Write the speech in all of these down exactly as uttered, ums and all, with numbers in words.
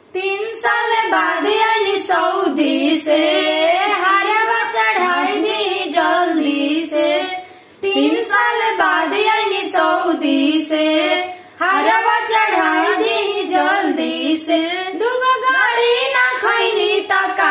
तीन साल बाद आईनी सऊदी से, हरवा चढ़ाई दी जल्दी से। तीन साल बाद आईनी सऊदी से, हरवा चढ़ाई दी जल्दी से। दुगो गाड़ी ना खैनी तका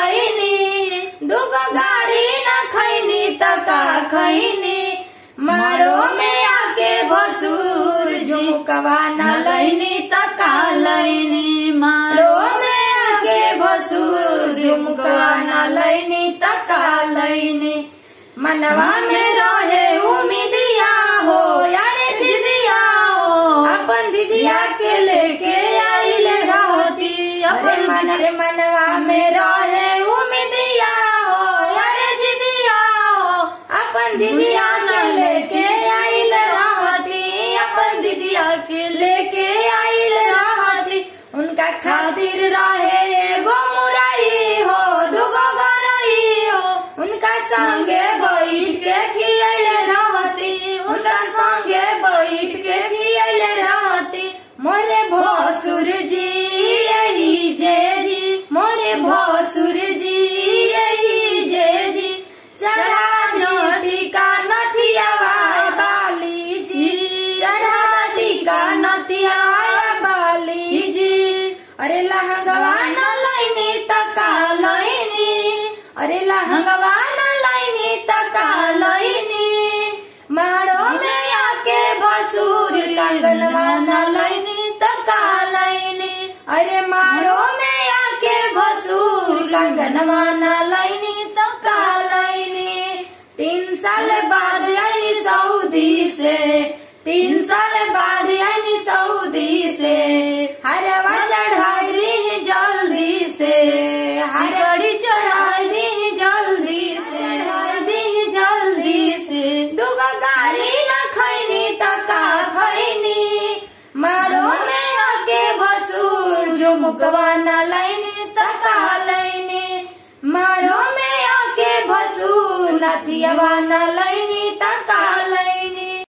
खैनी, दुगो गाड़ी ना खैनी तका खैनी। मारो में आके भसुर झुमकवा न लैनी तका लैनी। मारो में आके भसुर झुमकवा न लैनी तका लैनी। मनवा में रहे उम्मीदिया हो यारे जिदिया हो, अपन दीदिया के लेके आइल रहती। अपन मन मनवा में रहे उम्मीदिया हो यारे जिदिया हो, अपन दीदिया के लेके आइल रहती। अपन दीदिया के लेके आइल रहती। उनका खातिर रहे एगो मुरई हो, दुगो गरई हो। उनका संगे बैठ के खियाइल रहती, उनका संगे बैठ के खियाइल रहती। मोरे भसुर जी यही जे जी, मोरे भसुर जी यही जे जी। चढ़ा दी टीका नथिया बाली जी, चढ़ा टीका नथिया बाली जी। अरे लहंगवा न लैनी तका लैनी, अरे लहंगवा न लैनी तका लैनी। माड़ो में आके भसुर कंगनवा न लैनी तका लैनी। अरे माड़ो में आके भसुर कंगनवा न लैनी तका लैनी। तीन साल बाद आईनी सऊदी से, तीन साल बाद आईनी सऊदी से। हरवा चढ़ाई दी जल्दी से, हरड़ी चढ़ाई दी जल्दी से, चढ़ाई दी जल्दी से। दुगो गाड़ी न खैनी तका खैनी। मारो में आके भसुर झुमकवा न लैनी तका लैनी। मारो में आके भसुर नथियवा न लैनी